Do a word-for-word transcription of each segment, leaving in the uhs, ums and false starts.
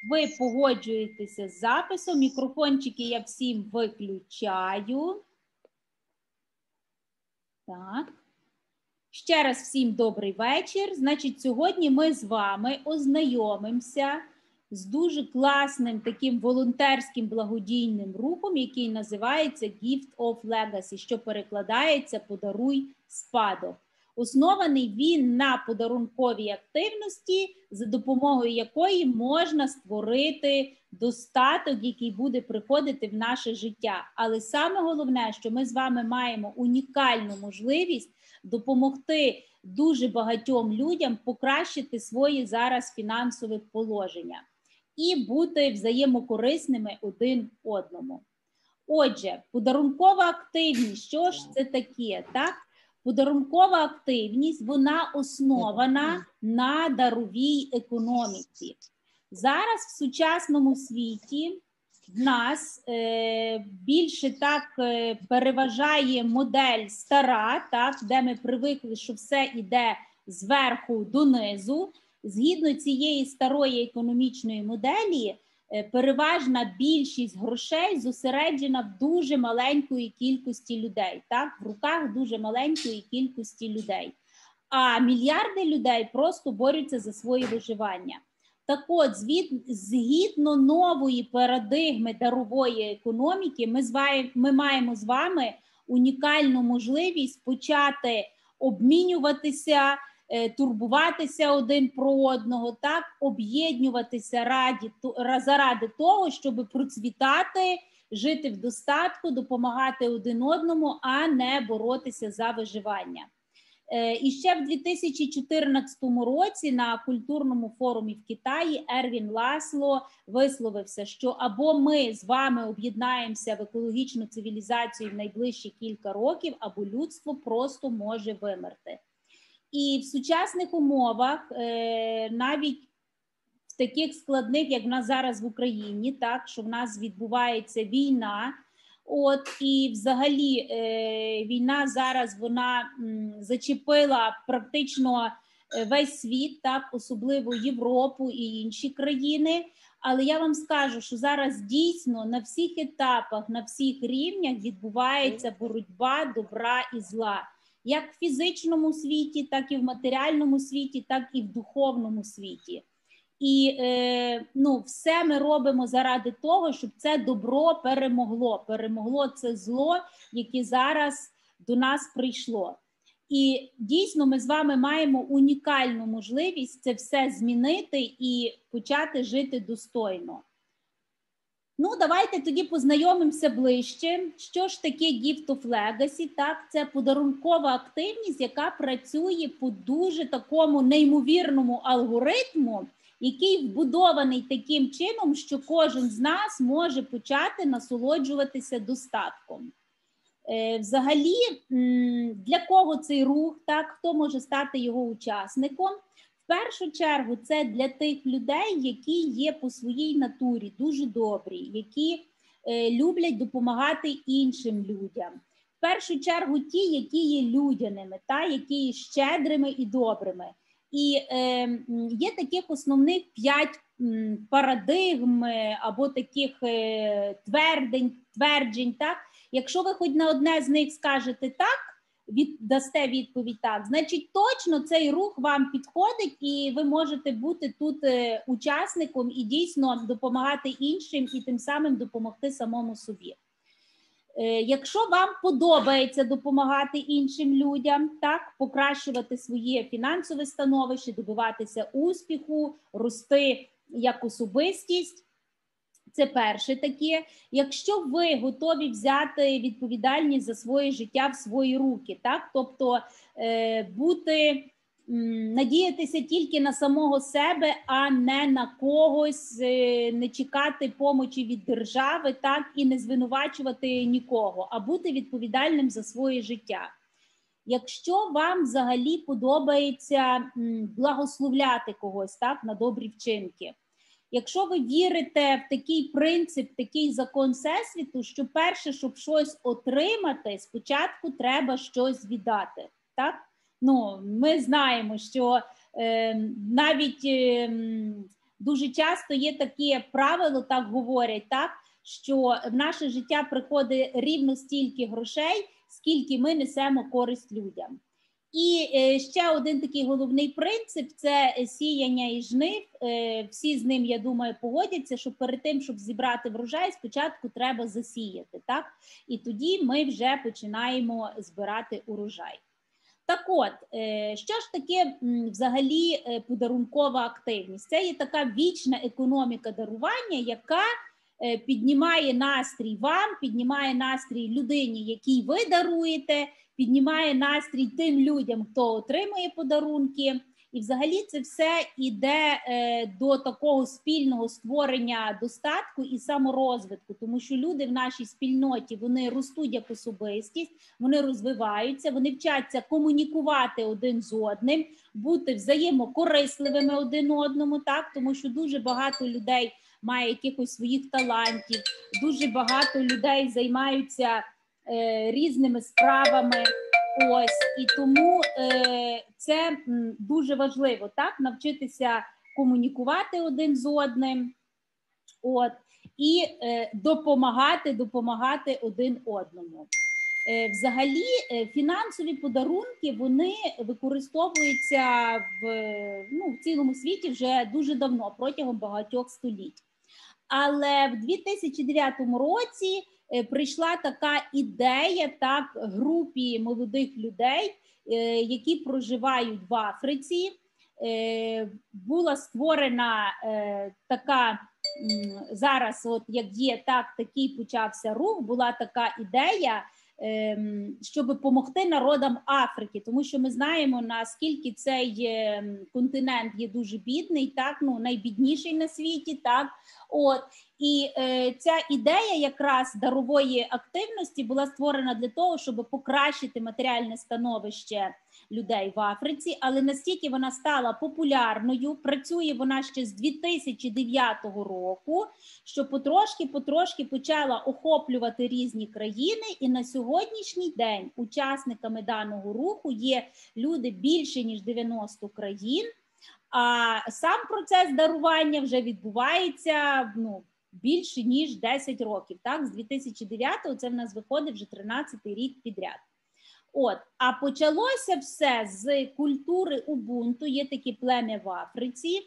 ви погоджуєтеся з записом. Мікрофончики я всім виключаю. Так. Ще раз всім добрий вечір. Значить, сьогодні ми з вами ознайомимося з дуже класним таким волонтерським благодійним рухом, який називається Gift of Legacy, що перекладається «Подаруй спадок». Оснований він на подарунковій активності, за допомогою якої можна створити достаток, який буде приходити в наше життя. Але саме головне, що ми з вами маємо унікальну можливість допомогти дуже багатьом людям покращити своє зараз фінансове положення і бути взаємокорисними один одному. Отже, подарункова активність, що ж це таке, так? Подарункова активність, вона основана на даровій економіці. Зараз в сучасному світі в нас е, більше так е, переважає модель стара, так, де ми привикли, що все йде зверху донизу. Згідно цієї старої економічної моделі, е, переважна більшість грошей зосереджена в дуже маленької кількості людей, так, в руках дуже маленької кількості людей. А мільярди людей просто борються за своє виживання. Так от, згідно нової парадигми дарової економіки, ми, з вами, ми маємо з вами унікальну можливість почати обмінюватися, турбуватися один про одного, так, об'єднуватися раді, заради того, щоб процвітати, жити в достатку, допомагати один одному, а не боротися за виживання. І ще в дві тисячі чотирнадцятому році на культурному форумі в Китаї Ервін Ласло висловився, що або ми з вами об'єднаємося в екологічну цивілізацію в найближчі кілька років, або людство просто може вимерти. І в сучасних умовах, навіть в таких складних, як в нас зараз в Україні, так, що в нас відбувається війна, от, і взагалі е, війна зараз, вона м, зачепила практично весь світ, так, особливо Європу і інші країни, але я вам скажу, що зараз дійсно на всіх етапах, на всіх рівнях відбувається боротьба добра і зла, як в фізичному світі, так і в матеріальному світі, так і в духовному світі. І е, ну, все ми робимо заради того, щоб це добро перемогло. Перемогло це зло, яке зараз до нас прийшло. І дійсно ми з вами маємо унікальну можливість це все змінити і почати жити достойно. Ну, давайте тоді познайомимося ближче. Що ж таке Gift of Legacy? Так, це подарункова активність, яка працює по дуже такому неймовірному алгоритму, який вбудований таким чином, що кожен з нас може почати насолоджуватися достатком. Е, взагалі, для кого цей рух, так, хто може стати його учасником? В першу чергу це для тих людей, які є по своїй натурі дуже добрі, які е, люблять допомагати іншим людям. В першу чергу ті, які є людяними, та, які є щедрими і добрими. І е, є таких основних п'ять парадигм або таких е, твердень, тверджень, так? Якщо ви хоч на одне з них скажете так, від, дасте відповідь так, значить точно цей рух вам підходить і ви можете бути тут е, учасником і дійсно допомагати іншим і тим самим допомогти самому собі. Якщо вам подобається допомагати іншим людям, так, покращувати своє фінансове становище, добиватися успіху, рости як особистість, це перше таке. Якщо ви готові взяти відповідальність за своє життя в свої руки, так, тобто е, бути, м, надіятися тільки на самого себе, а не на когось, е, не чекати помочі від держави, так, і не звинувачувати нікого, а бути відповідальним за своє життя. Якщо вам взагалі подобається м, благословляти когось, так, на добрі вчинки, якщо ви вірите в такий принцип, такий закон Всесвіту, що перше, щоб щось отримати, спочатку треба щось віддати, так? Ну, ми знаємо, що е, навіть е, дуже часто є таке правило, так говорять, так, що в наше життя приходить рівно стільки грошей, скільки ми несемо користь людям. І ще один такий головний принцип – це сіяння і жнив. Всі з ним, я думаю, погодяться, що перед тим, щоб зібрати врожай, спочатку треба засіяти, так? І тоді ми вже починаємо збирати урожай. Так от, що ж таке взагалі подарункова активність? Це є така вічна економіка дарування, яка піднімає настрій вам, піднімає настрій людині, якій ви даруєте, піднімає настрій тим людям, хто отримує подарунки. І взагалі це все йде до такого спільного створення достатку і саморозвитку, тому що люди в нашій спільноті, вони ростуть як особистість, вони розвиваються, вони вчаться комунікувати один з одним, бути взаємокорисливими один одному, так, тому що дуже багато людей має якихось своїх талантів, дуже багато людей займаються е, різними справами. Ось, і тому е, це м, дуже важливо, так, навчитися комунікувати один з одним, от, і е, допомагати, допомагати один одному. Е, взагалі, е, фінансові подарунки, вони використовуються в, ну, в цілому світі вже дуже давно, протягом багатьох століть. Але в дві тисячі дев'ятому році прийшла така ідея, так, групі молодих людей, які проживають в Африці. Була створена така, зараз от як є, так, такий почався рух, була така ідея, щоб допомогти народам Африки, тому що ми знаємо, наскільки цей континент є дуже бідний, так, ну, найбідніший на світі, так, от, і е, ця ідея якраз дарової активності була створена для того, щоб покращити матеріальне становище людей в Африці, але настільки вона стала популярною, працює вона ще з дві тисячі дев'ятого року, що потрошки-потрошки почала охоплювати різні країни, і на сьогоднішній день учасниками даного руху є люди більше, ніж дев'яносто країн, а сам процес дарування вже відбувається, ну, більше, ніж десять років, так, з дві тисячі дев'ятого це в нас виходить вже тринадцятий рік підряд. От, а почалося все з культури Убунту, є таке плем'я в Африці,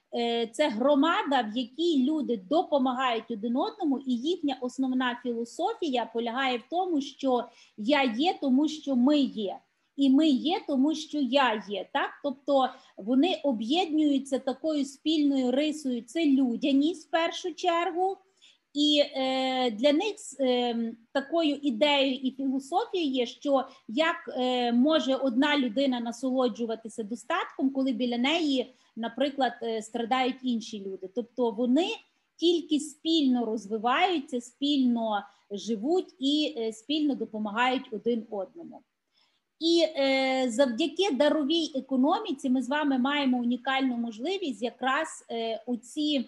це громада, в якій люди допомагають один одному, і їхня основна філософія полягає в тому, що я є, тому що ми є. І ми є, тому що я є, так? Тобто вони об'єднуються такою спільною рисою, це людяність в першу чергу, і е, для них е, такою ідеєю і філософією є, що як е, може одна людина насолоджуватися достатком, коли біля неї, наприклад, е, страдають інші люди. Тобто вони тільки спільно розвиваються, спільно живуть і е, спільно допомагають один одному. І е, завдяки даровій економіці ми з вами маємо унікальну можливість якраз е, оці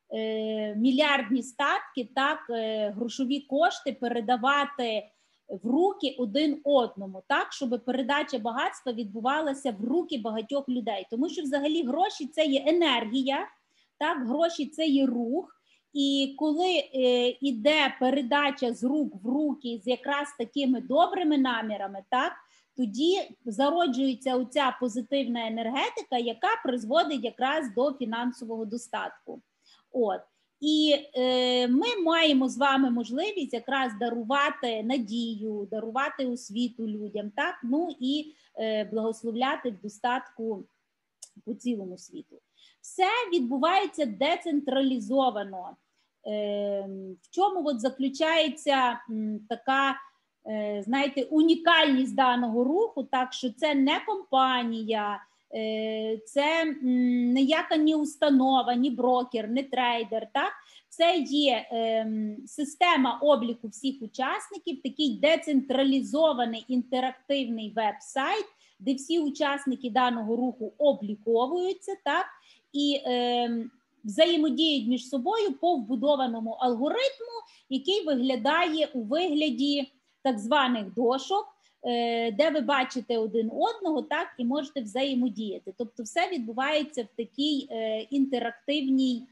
е, мільярдні статки, так, е, грошові кошти передавати в руки один одному, так, щоб передача багатства відбувалася в руки багатьох людей. Тому що взагалі гроші – це є енергія, так, гроші – це є рух. І коли е, іде передача з рук в руки з якраз такими добрими намірами, так, тоді зароджується оця позитивна енергетика, яка призводить якраз до фінансового достатку. От. І е, ми маємо з вами можливість якраз дарувати надію, дарувати освіту людям, так? Ну і е, благословляти в достатку по цілому світу. Все відбувається децентралізовано. Е, в чому от заключається м, така, знаєте, унікальність даного руху, так, що це не компанія, це ніяка ні установа, ні брокер, ні трейдер, так, це є система обліку всіх учасників, такий децентралізований інтерактивний веб-сайт, де всі учасники даного руху обліковуються, так, і взаємодіють між собою по вбудованому алгоритму, який виглядає у вигляді так званих дошок. де ви бачите один одного, так, і можете взаємодіяти. Тобто все відбувається в такій інтерактивній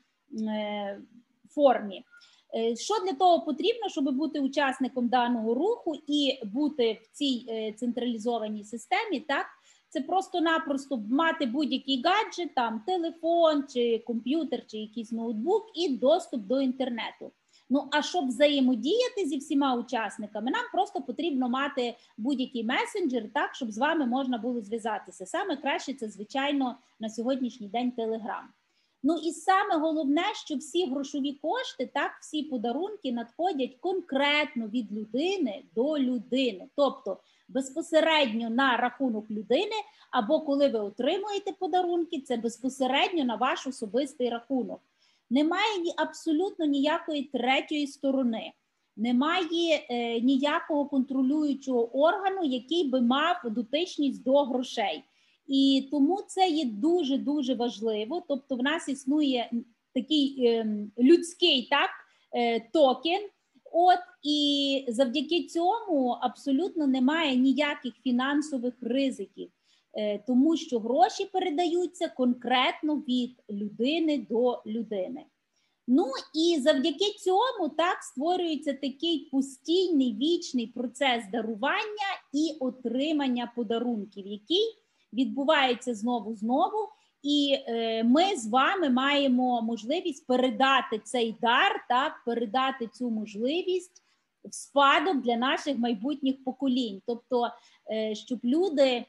формі. Що для того потрібно, щоб бути учасником даного руху і бути в цій централізованій системі, так? Це просто-напросто мати будь-який гаджет, там телефон, чи комп'ютер, чи якийсь ноутбук і доступ до інтернету. Ну, а щоб взаємодіяти зі всіма учасниками, нам просто потрібно мати будь-який месенджер, так, щоб з вами можна було зв'язатися. Саме краще це, звичайно, на сьогоднішній день Telegram. Ну і саме головне, що всі грошові кошти, так, всі подарунки надходять конкретно від людини до людини. Тобто безпосередньо на рахунок людини, або коли ви отримуєте подарунки, це безпосередньо на ваш особистий рахунок. Немає ні, абсолютно ніякої третьої сторони, немає е, ніякого контролюючого органу, який би мав дотичність до грошей. І тому це є дуже-дуже важливо. Тобто в нас існує такий е, людський, так, е, токен, от, і завдяки цьому абсолютно немає ніяких фінансових ризиків, е, тому що гроші передаються конкретно від людини до людини. Ну і завдяки цьому, так, створюється такий постійний вічний процес дарування і отримання подарунків, який відбувається знову-знову, і е, ми з вами маємо можливість передати цей дар, так, передати цю можливість в спадок для наших майбутніх поколінь. Тобто, е, щоб люди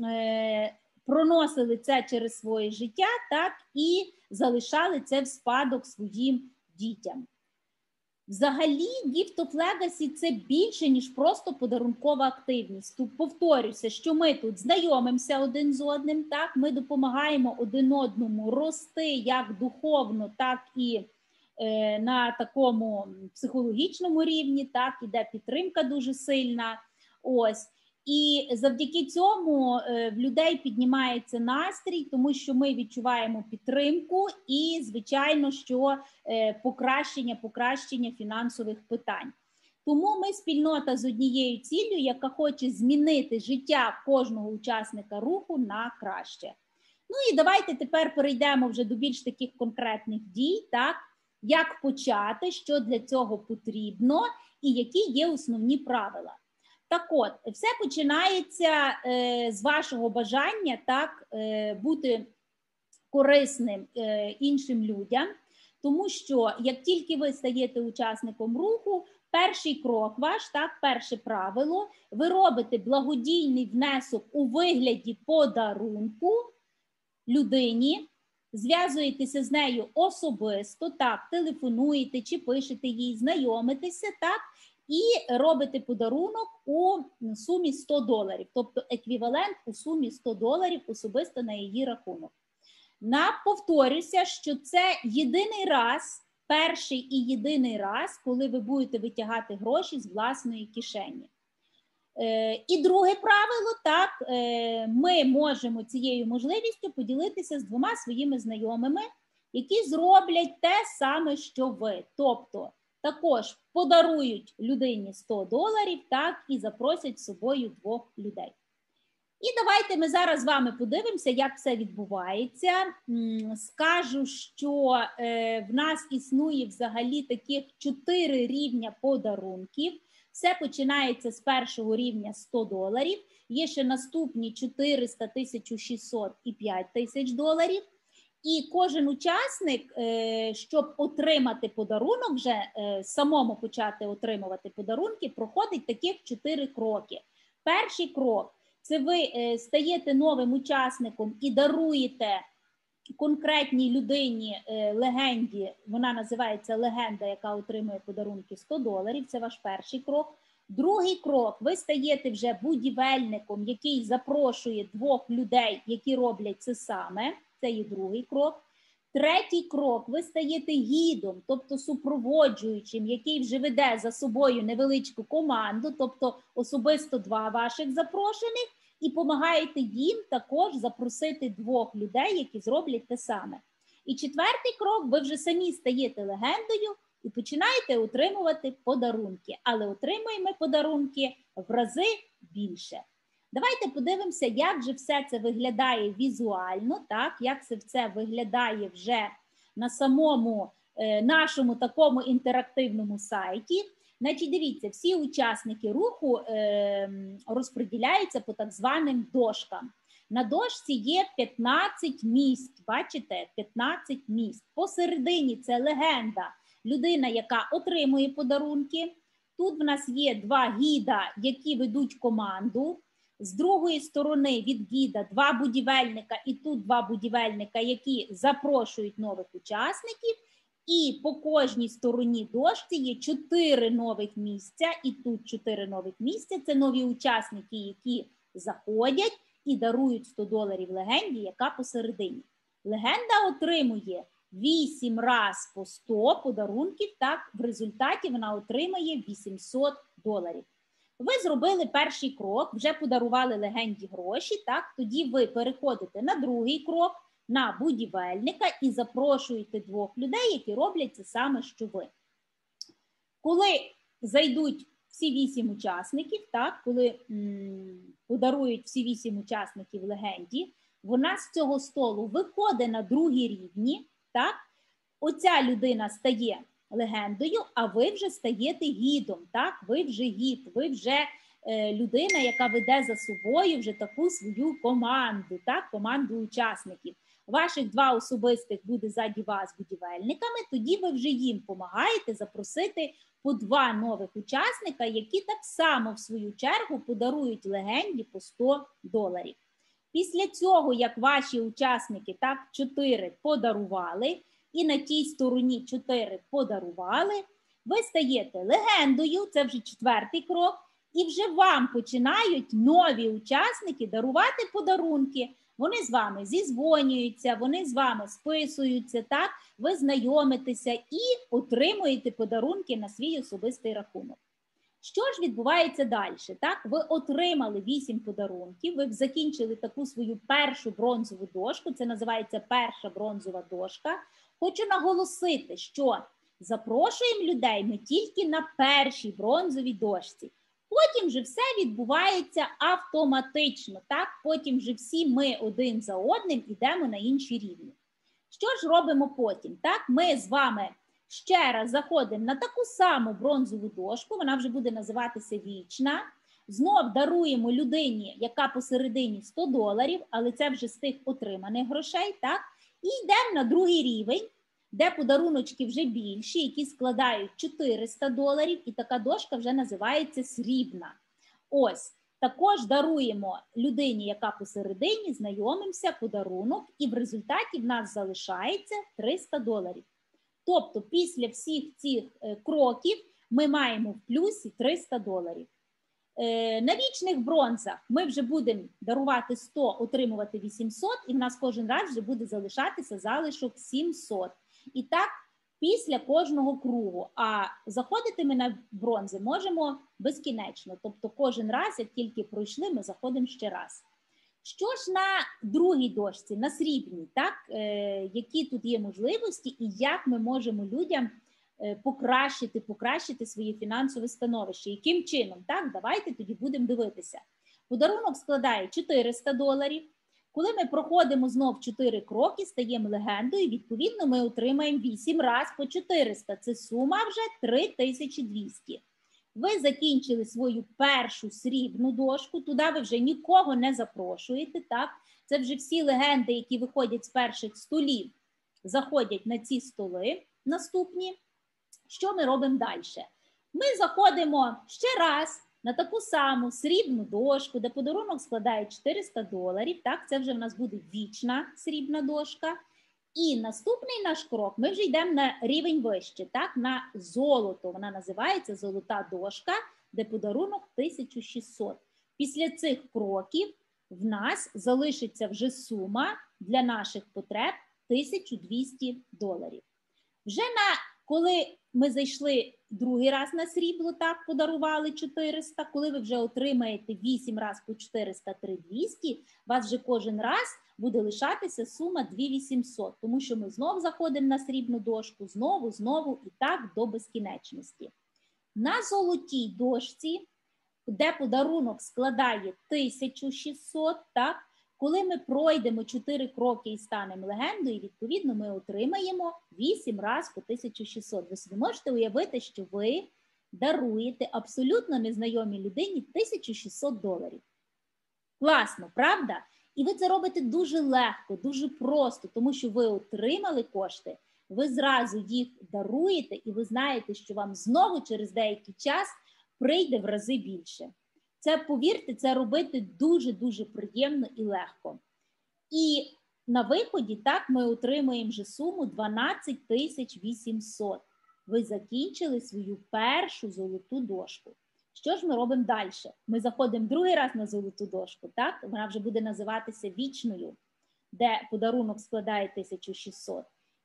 е, проносили це через своє життя, так, і залишали це в спадок своїм дітям. Взагалі, Gift of Legacy – це більше, ніж просто подарункова активність. Тут повторюся, що ми тут знайомимося один з одним, так, ми допомагаємо один одному рости як духовно, так і е, на такому психологічному рівні, так, іде підтримка дуже сильна, ось. І завдяки цьому в людей піднімається настрій, тому що ми відчуваємо підтримку і, звичайно, що покращення, покращення фінансових питань. Тому ми спільнота з однією ціллю, яка хоче змінити життя кожного учасника руху на краще. Ну і давайте тепер перейдемо вже до більш таких конкретних дій, так, як почати, що для цього потрібно і які є основні правила. Так от, все починається е, з вашого бажання, так, е, бути корисним е, іншим людям, тому що як тільки ви стаєте учасником руху, перший крок ваш, так, перше правило, ви робите благодійний внесок у вигляді подарунку людині, зв'язуєтеся з нею особисто, так, телефонуєте чи пишете їй, знайомитеся, так, і робите подарунок у сумі сто доларів, тобто еквівалент у сумі сто доларів особисто на її рахунок. Повторюся, що це єдиний раз, перший і єдиний раз, коли ви будете витягати гроші з власної кишені. І друге правило, так, ми можемо цією можливістю поділитися з двома своїми знайомими, які зроблять те саме, що ви, тобто також подарують людині сто доларів, так, і запросять з собою двох людей. І давайте ми зараз з вами подивимося, як все відбувається. Скажу, що е, в нас існує взагалі таких чотири рівня подарунків. Все починається з першого рівня сто доларів, є ще наступні чотириста, тисяча шістсот і п'ять тисяч доларів. І кожен учасник, щоб отримати подарунок, вже самому почати отримувати подарунки, проходить таких чотири кроки. Перший крок – це ви стаєте новим учасником і даруєте конкретній людині, легенді, вона називається легенда, яка отримує подарунки сто доларів, це ваш перший крок. Другий крок – ви стаєте вже будівельником, який запрошує двох людей, які роблять це саме. Це є другий крок. Третій крок – ви стаєте гідом, тобто супроводжуючим, який вже веде за собою невеличку команду, тобто особисто два ваших запрошених, і допомагаєте їм також запросити двох людей, які зроблять те саме. І четвертий крок – ви вже самі стаєте легендою і починаєте отримувати подарунки. Але отримуємо подарунки в рази більше. Давайте подивимося, як же все це виглядає візуально, так, як це все виглядає вже на самому е, нашому такому інтерактивному сайті. Значить, дивіться, всі учасники руху е, розподіляються по так званим дошкам. На дошці є п'ятнадцять місць, бачите, п'ятнадцять місць. Посередині це легенда, людина, яка отримує подарунки. Тут в нас є два гіда, які ведуть команду. З другої сторони від гіда два будівельника і тут два будівельника, які запрошують нових учасників. І по кожній стороні дошці є чотири нових місця, і тут чотири нових місця. Це нові учасники, які заходять і дарують сто доларів легенді, яка посередині. Легенда отримує вісім раз по сто подарунків, так в результаті вона отримає вісімсот доларів. Ви зробили перший крок, вже подарували легенді гроші, так, тоді ви переходите на другий крок, на будівельника і запрошуєте двох людей, які роблять це саме, що ви. Коли зайдуть всі вісім учасників, так, коли м, подарують всі вісім учасників легенді, вона з цього столу виходить на другі рівні, так, оця людина стає легендою, а ви вже стаєте гідом, так, ви вже гід, ви вже е, людина, яка веде за собою вже таку свою команду, так, команду учасників. Ваших два особистих буде ззаді вас будівельниками, тоді ви вже їм допомагаєте запросити по два нових учасника, які так само в свою чергу подарують легенді по сто доларів. Після цього, як ваші учасники так чотири подарували, і на тій стороні чотири подарували, ви стаєте легендою, це вже четвертий крок, і вже вам починають нові учасники дарувати подарунки. Вони з вами зізвонюються, вони з вами списуються, так, ви знайомитеся і отримуєте подарунки на свій особистий рахунок. Що ж відбувається далі? Так, ви отримали вісім подарунків, ви закінчили таку свою першу бронзову дошку, це називається перша бронзова дошка. Хочу наголосити, що запрошуємо людей ми тільки на першій бронзовій дошці. Потім же все відбувається автоматично, так? Потім вже всі ми один за одним йдемо на інші рівні. Що ж робимо потім? Так? Ми з вами ще раз заходимо на таку саму бронзову дошку, вона вже буде називатися вічна. Знов даруємо людині, яка посередині сто доларів, але це вже з тих отриманих грошей, так? І йдемо на другий рівень, де подаруночки вже більші, які складають чотириста доларів, і така дошка вже називається срібна. Ось, також даруємо людині, яка посередині, знайомимося, подарунок, і в результаті в нас залишається триста доларів. Тобто після всіх цих кроків ми маємо в плюсі триста доларів. На вічних бронзах ми вже будемо дарувати сто, отримувати вісімсот, і в нас кожен раз вже буде залишатися залишок сімсот. І так після кожного кругу. А заходити ми на бронзи можемо безкінечно. Тобто кожен раз, як тільки пройшли, ми заходимо ще раз. Що ж на другій дошці, на срібній, так, е, які тут є можливості і як ми можемо людям е, покращити, покращити своє фінансове становище? Яким чином? Так, давайте тоді будемо дивитися. Подарунок складає чотириста доларів. Коли ми проходимо знов чотири кроки, стаємо легендою, відповідно ми отримаємо вісім раз по чотириста. Це сума вже три тисячі двісті. Ви закінчили свою першу срібну дошку, туди ви вже нікого не запрошуєте, так? Це вже всі легенди, які виходять з перших столів, заходять на ці столи наступні. Що ми робимо далі? Ми заходимо ще раз на таку саму срібну дошку, де подарунок складає чотириста доларів, так? Це вже в нас буде вічна срібна дошка. І наступний наш крок, ми вже йдемо на рівень вище, так, на золото. Вона називається золота дошка, де подарунок тисяча шістсот. Після цих кроків в нас залишиться вже сума для наших потреб тисяча двісті доларів. Вже на, коли ми зайшли другий раз на срібло, так, подарували чотириста, коли ви вже отримаєте вісім раз по чотириста, три тисячі двісті, у вас вже кожен раз буде лишатися сума дві тисячі вісімсот, тому що ми знов заходимо на срібну дошку, знову, знову і так до безкінечності. На золотій дошці де подарунок складає тисячу шістсот, так? Коли ми пройдемо чотири кроки і станемо легендою, відповідно, ми отримаємо вісім разів по тисячу шістсот. Ви собі можете уявити, що ви даруєте абсолютно незнайомій людині тисячу шістсот доларів. Класно, правда? І ви це робите дуже легко, дуже просто, тому що ви отримали кошти, ви зразу їх даруєте, і ви знаєте, що вам знову через деякий час прийде в рази більше. Це, повірте, це робити дуже-дуже приємно і легко. І на виході, так, ми отримуємо вже суму дванадцять тисяч вісімсот. Ви закінчили свою першу золоту дошку. Що ж ми робимо далі? Ми заходимо другий раз на золоту дошку, так? Вона вже буде називатися вічною, де подарунок складає тисячу шістсот.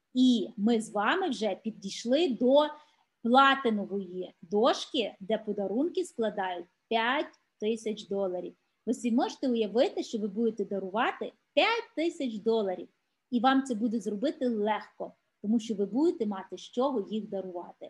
І ми з вами вже підійшли до платинової дошки, де подарунки складають п'ять тисяч доларів. Ви собі можете уявити, що ви будете дарувати п'ять тисяч доларів. І вам це буде зробити легко, тому що ви будете мати з чого їх дарувати.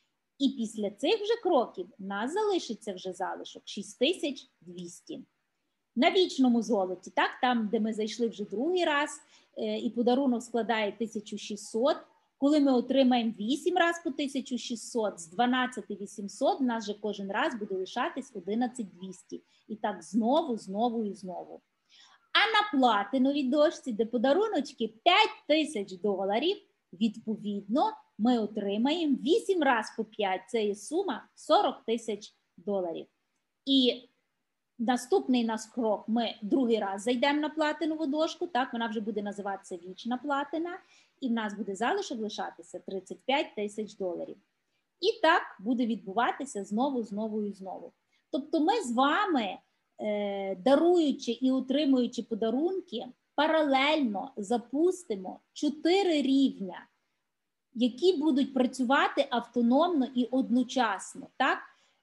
І після цих вже кроків у нас залишиться вже залишок шість тисяч двісті. На вічному золоті, так, там, де ми зайшли вже другий раз, е, і подарунок складає тисячу шістсот, коли ми отримаємо вісім разів по тисячу шістсот, з дванадцять тисяч вісімсот у нас же кожен раз буде лишатись одинадцять тисяч двісті. І так знову, знову і знову. А на платиновій дошці, де подаруночки п'ять тисяч доларів, відповідно, ми отримаємо вісім разів по п'ять, це є сума сорок тисяч доларів. І наступний наш крок, ми другий раз зайдемо на платинову дошку, так, вона вже буде називатися вічна платина, і в нас буде залишок лишатися тридцять п'ять тисяч доларів. І так буде відбуватися знову, знову і знову. Тобто ми з вами, е, даруючи і отримуючи подарунки, паралельно запустимо чотири рівня, які будуть працювати автономно і одночасно, так?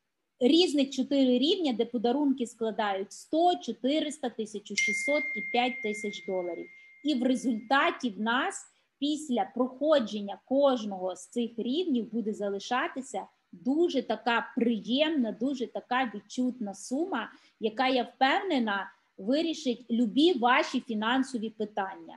Різних чотири рівня, де подарунки складають сто, чотириста, тисячу шістсот і п'ять тисяч доларів. І в результаті в нас після проходження кожного з цих рівнів буде залишатися дуже така приємна, дуже така відчутна сума, яка, я впевнена, вирішить любі ваші фінансові питання.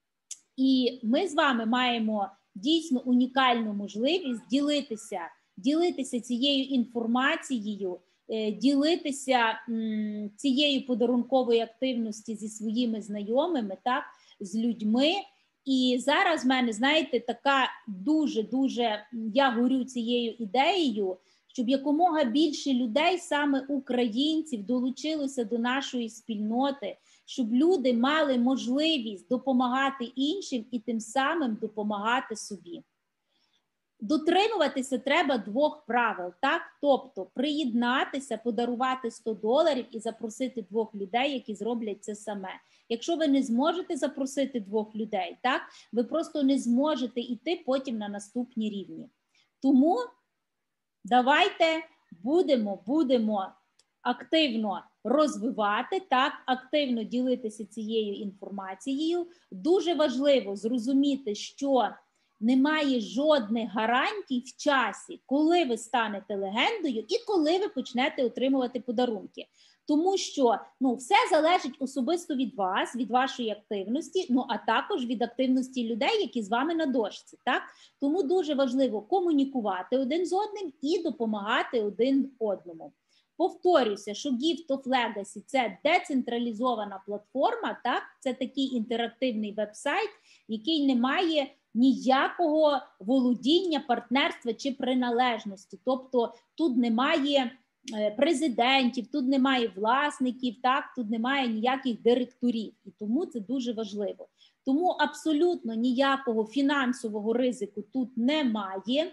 І ми з вами маємо дійсно унікальну можливість ділитися, ділитися цією інформацією, ділитися м, цією подарунковою активністю зі своїми знайомими, так, з людьми. І зараз в мене, знаєте, така дуже-дуже, я горю цією ідеєю, щоб якомога більше людей, саме українців, долучилося до нашої спільноти, щоб люди мали можливість допомагати іншим і тим самим допомагати собі. Дотримуватися треба двох правил, так? Тобто приєднатися, подарувати сто доларів і запросити двох людей, які зроблять це саме. Якщо ви не зможете запросити двох людей, так? Ви просто не зможете йти потім на наступні рівні. Тому давайте будемо, будемо активно розвивати, так, активно ділитися цією інформацією. Дуже важливо зрозуміти, що немає жодних гарантій в часі, коли ви станете легендою і коли ви почнете отримувати подарунки. Тому що, ну, все залежить особисто від вас, від вашої активності, ну, а також від активності людей, які з вами на дошці, так? Тому дуже важливо комунікувати один з одним і допомагати один одному. Повторюся, що Gift of Legacy – це децентралізована платформа, так? Це такий інтерактивний веб-сайт, який не має ніякого володіння, партнерства чи приналежності. Тобто тут немає президентів, тут немає власників, так, тут немає ніяких директорів. І тому це дуже важливо. Тому абсолютно ніякого фінансового ризику тут немає.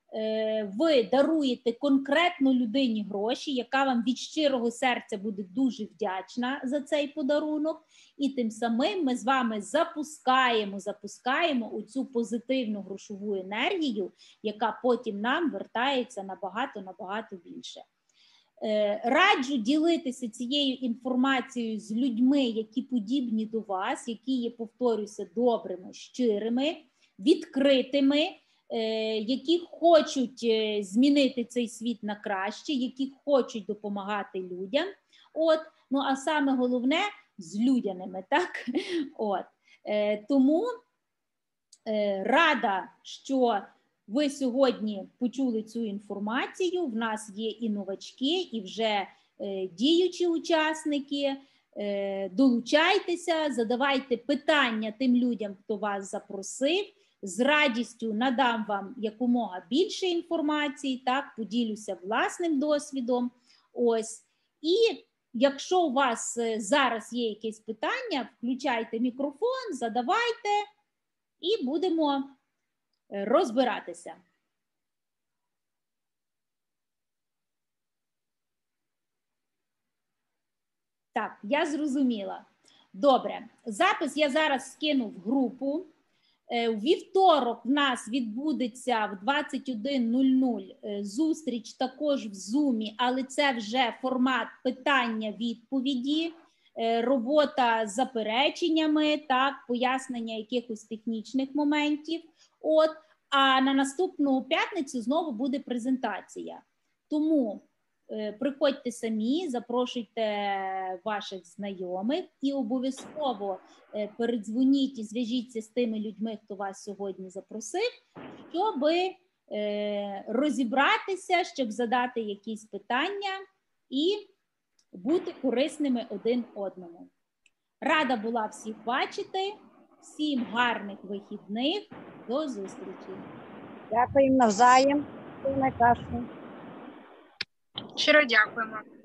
Ви даруєте конкретно людині гроші, яка вам від щирого серця буде дуже вдячна за цей подарунок. І тим самим ми з вами запускаємо, запускаємо оцю позитивну грошову енергію, яка потім нам вертається набагато-набагато більше. Раджу ділитися цією інформацією з людьми, які подібні до вас, які є, повторюся, добрими, щирими, відкритими, які хочуть змінити цей світ на краще, які хочуть допомагати людям. От, ну а саме головне з людяними, так? От. Тому рада, що ви сьогодні почули цю інформацію. В нас є і новачки, і вже діючі учасники. Долучайтеся, задавайте питання тим людям, хто вас запросив. З радістю надам вам якомога більше інформації, так, поділюся власним досвідом. Ось. І якщо у вас зараз є якісь питання, включайте мікрофон, задавайте і будемо розбиратися. Так, я зрозуміла. Добре, запис я зараз скину в групу. У вівторок в нас відбудеться в двадцять один нуль нуль зустріч також в Zoom, але це вже формат питання-відповіді, робота з запереченнями, так, пояснення якихось технічних моментів. От, а на наступну п'ятницю знову буде презентація. Тому приходьте самі, запрошуйте ваших знайомих і обов'язково передзвоніть і зв'яжіться з тими людьми, хто вас сьогодні запросив, щоб розібратися, щоб задати якісь питання і бути корисними один одному. Рада була всіх бачити, всім гарних вихідних, до зустрічі. Дякуємо навзаєм. Всього найкращого. Щиро дякуємо.